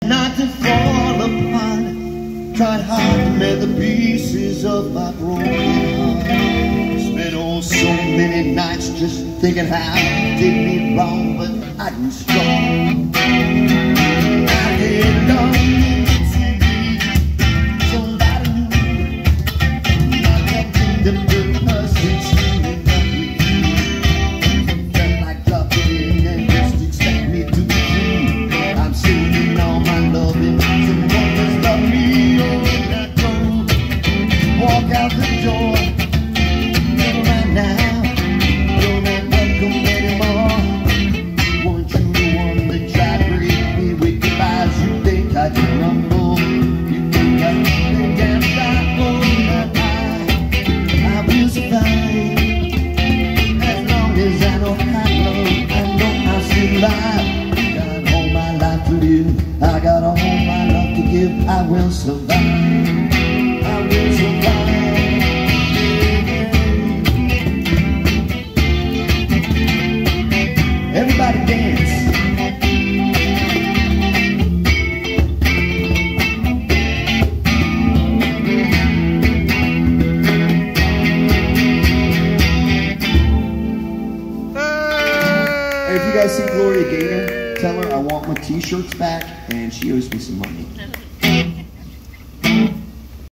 Not to fall apart, tried hard to mend the pieces of my broken heart. Spent so many nights just thinking how you did me wrong, but I grew strong. I did love you, somebody new. I kept in the person's feeling that we felt like dropping and just expect me to be true. I'm saving all my loving, someone that's loved me on that road. Walk out the door, right now, don't ain't welcome anymore. Weren't you the one that tried to break me with goodbyes? You think I can rumble? You think I can't stop? Oh, I will survive as long as I know how to love. I know I'll survive. Got all my life to live, I got all my love to give. I will survive. I will survive. Everybody dance. Hey, if you guys see Gloria Gaynor, tell her I want my t-shirts back and she owes me some money.